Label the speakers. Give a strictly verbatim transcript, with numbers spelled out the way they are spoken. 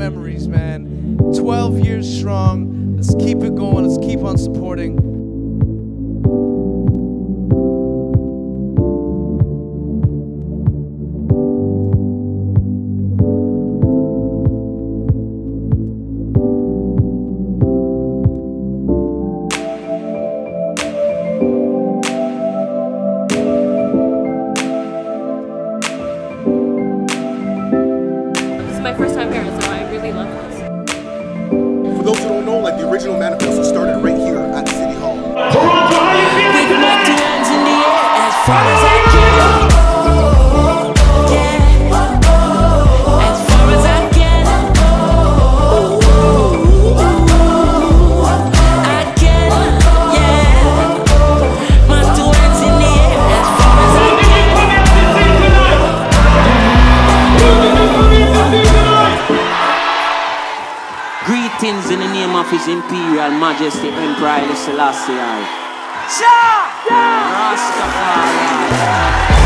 Speaker 1: memories, man. twelve years strong. Let's keep it going. Let's keep on supporting.
Speaker 2: My first time here, so I really love this.
Speaker 3: For those who don't know, like the original Manifesto started right here at City Hall.
Speaker 4: Toronto, how you feeling?
Speaker 5: With my two hands in the air as far as I can. Yeah. As far as I can. I can, yeah. My two hands in the air as far as I can. Greetings in the name of His Imperial Majesty Emperor Haile Selassie I. Rastafari.